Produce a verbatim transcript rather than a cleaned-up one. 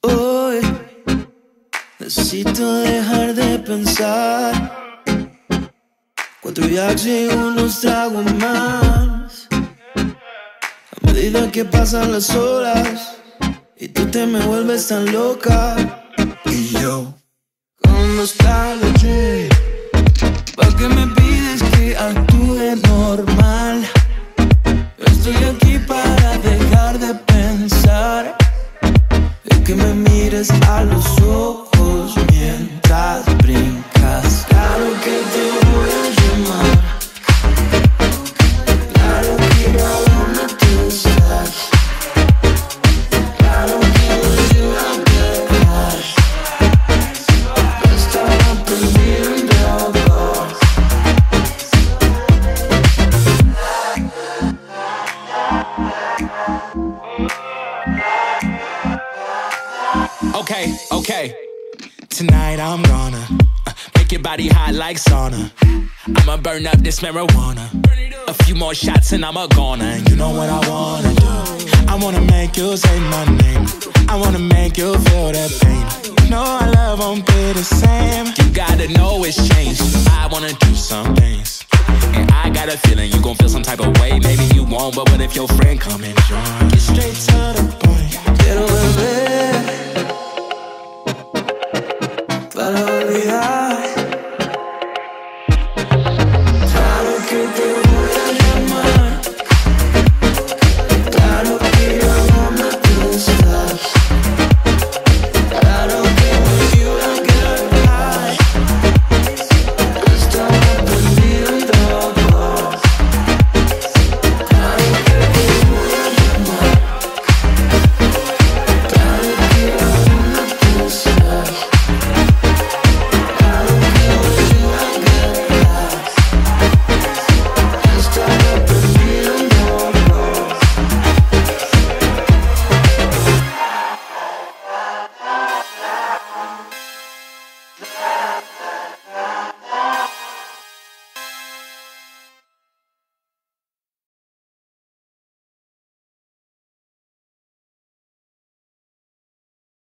Hoy necesito dejar de pensar. Cuatro jacks y unos tragos más. A medida que pasan las horas y tú te me vuelves tan loca. Y yo con nostalgia, ¿pa' qué me pides que actúe normal? Estoy aquí para dejar de pensar y que me mires a los ojos mientras brincas. Claro que te voy a llamar, claro que a dónde tú estás, claro que voy a dejar. Estaba perdiendo voz. Okay, okay. Tonight I'm gonna uh, make your body hot like sauna. I'ma burn up this marijuana. A few more shots and I'm a goner. And you know what I wanna do? I wanna make you say my name. I wanna make you feel that pain. No, our love won't be the same. You gotta know it's changed. I wanna do some things, and I got a feeling you gon' feel some type of way. Maybe you won't, but what if your friend come and join? Get straight to the point. Quiero beber